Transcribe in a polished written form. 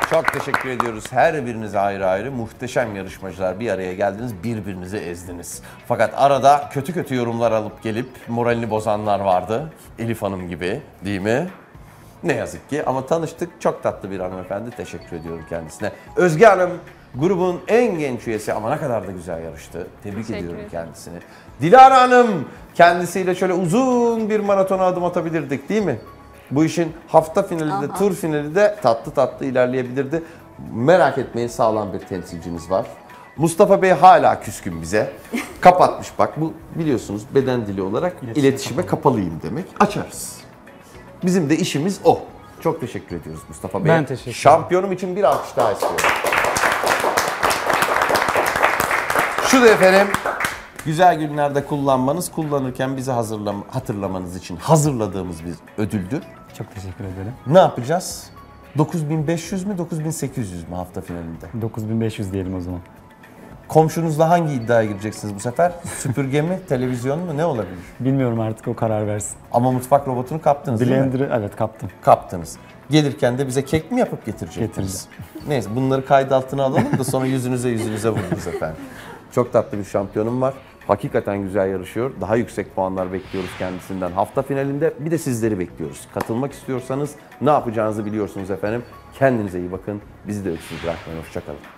Çok teşekkür ediyoruz. Her birinize ayrı ayrı muhteşem yarışmacılar bir araya geldiniz, birbirinizi ezdiniz. Fakat arada kötü kötü yorumlar alıp gelip moralini bozanlar vardı. Elif Hanım gibi, değil mi? Ne yazık ki ama tanıştık. Çok tatlı bir hanımefendi. Teşekkür ediyorum kendisine. Özge Hanım grubun en genç üyesi ama ne kadar da güzel yarıştı. Tebrik ediyorum kendisini. Dilara Hanım kendisiyle şöyle uzun bir maratona adım atabilirdik değil mi? Bu işin hafta finali de tur finali de tatlı tatlı ilerleyebilirdi. Merak etmeyin, sağlam bir temsilcimiz var. Mustafa Bey hala küskün bize. Kapatmış bak, bu biliyorsunuz beden dili olarak iletişime kapalıyım demek. Açarız. Bizim de işimiz o. Çok teşekkür ediyoruz Mustafa Bey. Ben teşekkür ederim. Şampiyonum için bir alkış daha istiyorum. Şu da efendim, güzel günlerde kullanmanız, kullanırken bizi hatırlamanız için hazırladığımız bir ödüldür. Çok teşekkür ederim. Ne yapacağız? 9500 mü 9800 mü hafta finalinde? 9500 diyelim o zaman. Komşunuzla hangi iddiaya gireceksiniz bu sefer? Süpürge mi, televizyon mu, ne olabilir? Bilmiyorum, artık o karar versin. Ama mutfak robotunu kaptınız değil mi? Blender'ı evet kaptım. Kaptınız. Gelirken de bize kek mi yapıp getirecektiniz? Neyse, bunları kayıt altına alalım da sonra yüzünüze vururuz efendim. Çok tatlı bir şampiyonum var. Hakikaten güzel yarışıyor. Daha yüksek puanlar bekliyoruz kendisinden hafta finalinde. Bir de sizleri bekliyoruz. Katılmak istiyorsanız ne yapacağınızı biliyorsunuz efendim. Kendinize iyi bakın. Bizi de öksüz bırakmayın. Hoşça kalın.